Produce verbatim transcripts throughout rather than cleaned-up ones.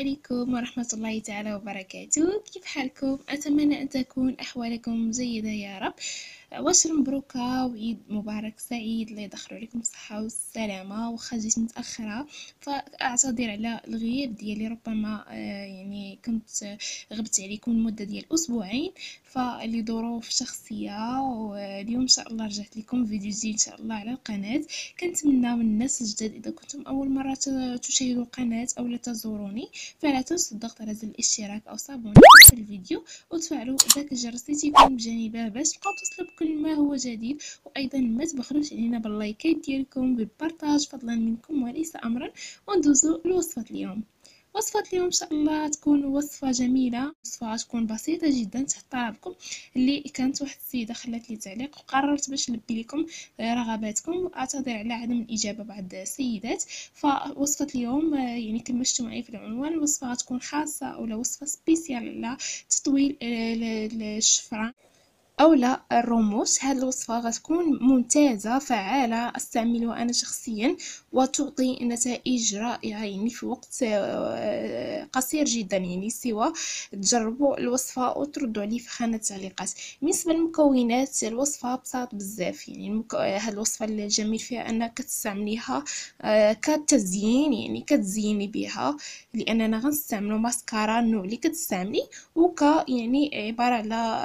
عليكم ورحمة الله تعالى وبركاته. كيف حالكم؟ أتمنى أن تكون أحوالكم جيدة يا رب. وشر مبروكة وعيد مبارك سعيد، الله يدخل عليكم الصحة والسلامة. وخا جيت متأخرة فأعتذر على الغياب ديالي، ربما آه، يعني كنت آه، غبت عليكم لمدة ديال أسبوعين فلظروف شخصية، واليوم إن شاء الله رجعت لكم فيديو جديد إن شاء الله على القناة. كنتمنى من الناس الجداد إذا كنتم أول مرة تشاهدوا القناة أو لا تزوروني فلا تنسوا الضغط على زر الاشتراك أو صابوني في الفيديو وتفعلوا ذاك الجرس لتكون بجانبه باش تبقاو توصلوا بكل ما هو جديد. وأيضا ما تبخلوش علينا باللايكات ديالكم بالبارطاج فضلا منكم وليس أمرا. وندوزو لوصفة اليوم. وصفة اليوم إن شاء الله تكون وصفة جميلة، وصفة تكون بسيطة جدا تحت طلبكم. اللي كانت واحد السيدة خلات لي تعليق وقررت باش نلبي لكم رغباتكم، واعتذر على عدم الإجابة بعض السيدات. فوصفة اليوم يعني كما شفتوا معي في العنوان الوصفة غتكون خاصة أو وصفة سبيسيال على تطويل الشفران او لا الرموش. هذه الوصفه غتكون ممتازه فعاله استعملها انا شخصيا وتعطي نتائج رائعه يعني في وقت قصير جدا. يعني سوى تجربوا الوصفه وتردوا لي في خانه التعليقات. بالنسبه للمكونات الوصفه بساط بزاف. يعني المك... هذه الوصفه الجميل فيها انك كتستعمليها كتزيين، يعني كتزيني بها، لاننا غنستعملوا ماسكارا النوع اللي كتستعملي وك يعني عباره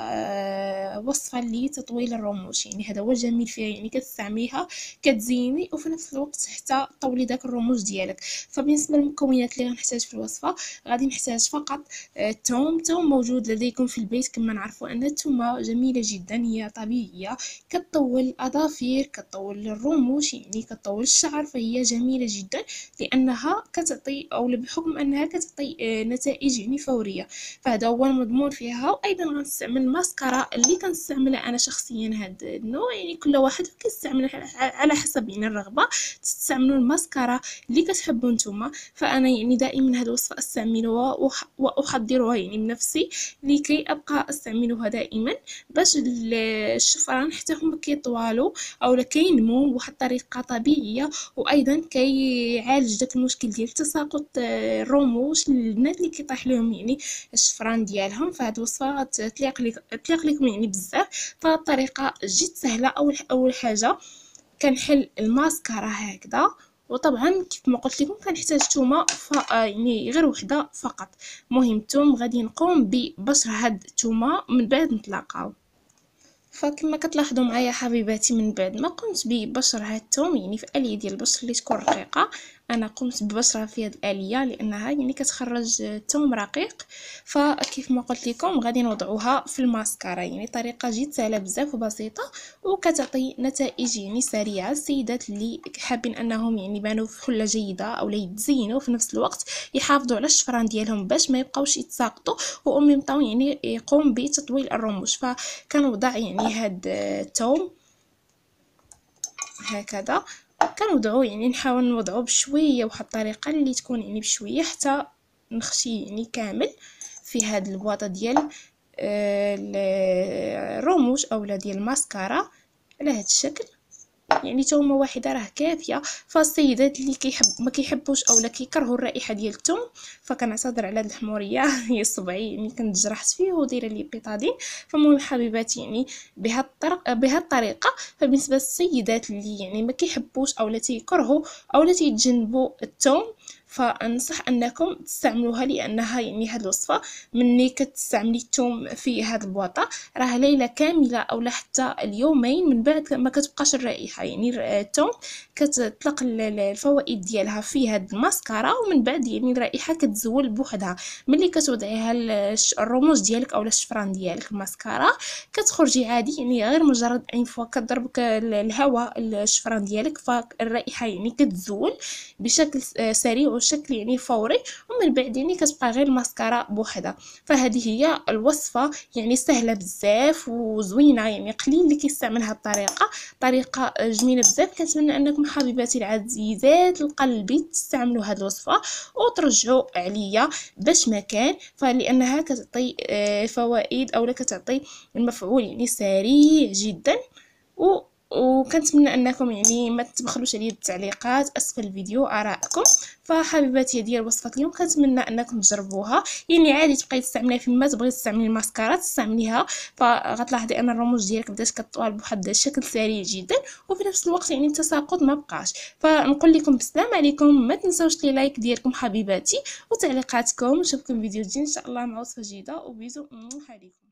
على وصفه لتطويل الرموش. يعني هذا هو الجميل فيها، يعني كتستعمليها كتزيني وفي نفس الوقت حتى طولي داك الرموش ديالك. فبالنسبه للمكونات اللي غنحتاج في الوصفه غادي نحتاج فقط الثوم. الثوم موجود لديكم في البيت. كما نعرفوا ان الثومه جميله جدا، هي طبيعيه كتطول الاظافر كتطول الرموش، يعني كتطول الشعر، فهي جميله جدا لانها كتعطي او بحكم انها كتعطي نتائج يعني فوريه. فهذا هو المضمون فيها. وايضا غنستعمل الماسكارا اللي كنستعملها انا شخصيا. هذا النوع يعني كل واحد كيستعمل على حسب يعني الرغبه. تستعملوا الماسكارا اللي كتحبوا نتوما. فانا يعني دائما هذه الوصفه استعملها واحضرها يعني بنفسي لكي ابقى استعملها دائما باش الشفران حتى هما كيطوالوا او كينمو بواحد الطريقه طبيعيه. وايضا كيعالج داك المشكل ديال تساقط الرموش للبنات اللي كيطيح لهم يعني الشفران ديالهم. فهاد الوصفه تليق لك تليق لكم يعني بزاف. فالطريقه جد سهله. اول اول حاجه كنحل الماسكارا هكذا، وطبعا كيف ما قلت لكم كنحتاج ثومه ف... يعني غير وحده فقط. مهم الثوم غادي نقوم ببشر هاد الثومه من بعد نتلاقاو. فكما كتلاحظوا معايا حبيباتي من بعد ما قمت ببشر هاد الثوم يعني في اليه ديال البشر اللي تكون رقيقه، انا قمت ببشرها في هذه الاليه لانها يعني كتخرج الثوم رقيق. فكيف ما قلت لكم غادي نوضعوها في الماسكارا. يعني طريقه جد سهله بزاف وبسيطه وكتعطي نتائج يعني سريعه. السيدات اللي حابين انهم يعني يبانوا في حله جيده او يتزينوا في نفس الوقت يحافظوا على الشفران ديالهم باش ما يبقاوش يتساقطوا، وامي مطاو يعني يقوم بتطويل الرموش. فكنوضع يعني هاد الثوم هكذا، كنوضعو يعني نحاول نوضعو بشويه بواحد الطريقه اللي تكون يعني بشويه حتى نخشي يعني كامل في هاد البواطه ديال الرموش اولا ديال الماسكارا على هاد الشكل. يعني تومه واحده راه كافيه. فالسيدات اللي كيحب ما كيحبوش اولا كيكرهوا الرائحه ديال الثوم فكنعتذر على هاد الحموريه هي صبعي يعني كنت جرحت فيه ودايره لي بيطادين. فالمهم حبيباتي يعني بهاد الطريقه بهاد الطريقه فبالنسبه للسيدات اللي يعني ما كيحبوش اولا تيكرهوا اولا تيتجنبوا الثوم فانصح انكم تستعملوها، لانها يعني هاد الوصفه مني كتستعملي الثوم في هاد البواطه راه ليله كامله او حتى اليومين من بعد ما كتبقاش الرائحه. يعني الثوم كتطلق الفوائد ديالها في هاد الماسكارا ومن بعد يعني الرائحه كتزول بوحدها. ملي كتوضعيها الرموش ديالك او الشفران ديالك الماسكارا كتخرجي عادي يعني غير مجرد ان فوا كضربك الهواء الشفران ديالك فالرائحه يعني كتزول بشكل سريع وشكل يعني فوري، ومن بعد يعني كتبقى غير الماسكارا بوحدها. فهذه هي الوصفه يعني سهله بزاف وزوينه، يعني قليل اللي كيستعمل هذه الطريقه. طريقه جميله بزاف. كنتمنى انكم حبيباتي العزيزات القلبي تستعملوا هذه الوصفه وترجعوا عليا باش ما كان، فلانها كتعطي فوائد او كتعطي المفعول يعني سريع جدا و وكنتمنى انكم يعني ما تبخلوش عليا بالتعليقات اسفل الفيديو ارائكم. فحبيباتي ديال وصفه اليوم كنتمنى انكم تجربوها، يعني عادي تبقاي تستعمليها فيما تبغي تستعملي الماسكارات تستعمليها، فغتلاحظي ان الرموش ديالك بدات كطوال بواحد الشكل سريع جدا، وفي نفس الوقت يعني التساقط ما بقاش. فنقول لكم بسلام عليكم، ما تنسوش لي لايك ديالكم حبيباتي وتعليقاتكم. نشوفكم فيديو جديد ان شاء الله مع وصفه جديده، وبيزو عليكم.